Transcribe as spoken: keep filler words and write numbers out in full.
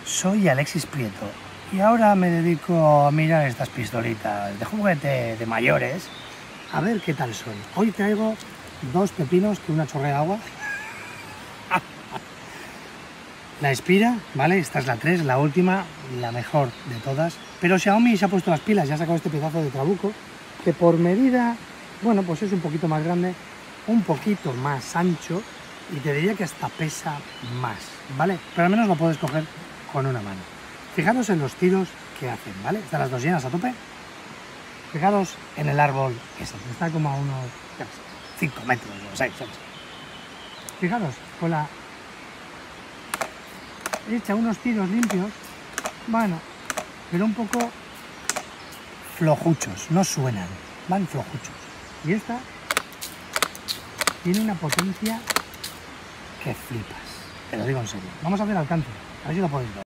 soy Alexis Prieto y ahora me dedico a mirar estas pistolitas de juguete de mayores, a ver qué tal son. Hoy traigo dos pepinos que una chorrea de agua. La Spira, ¿vale? Esta es la tres, la última, la mejor de todas. Pero Xiaomi se ha puesto las pilas, ya ha sacado este pedazo de trabuco, que por medida, bueno, pues es un poquito más grande, un poquito más ancho, y te diría que hasta pesa más, ¿vale? Pero al menos lo puedes coger con una mano. Fijaros en los tiros que hacen, ¿vale? Están las dos llenas a tope. Fijaros en el árbol, ese, está como a unos cinco metros o seis, ¿sabes? Fijaros, con la... echa unos tiros limpios, bueno, pero un poco flojuchos, no suenan, van flojuchos. Y esta tiene una potencia que flipas, te lo digo en serio. Vamos a hacer alcance, a ver si lo podéis ver.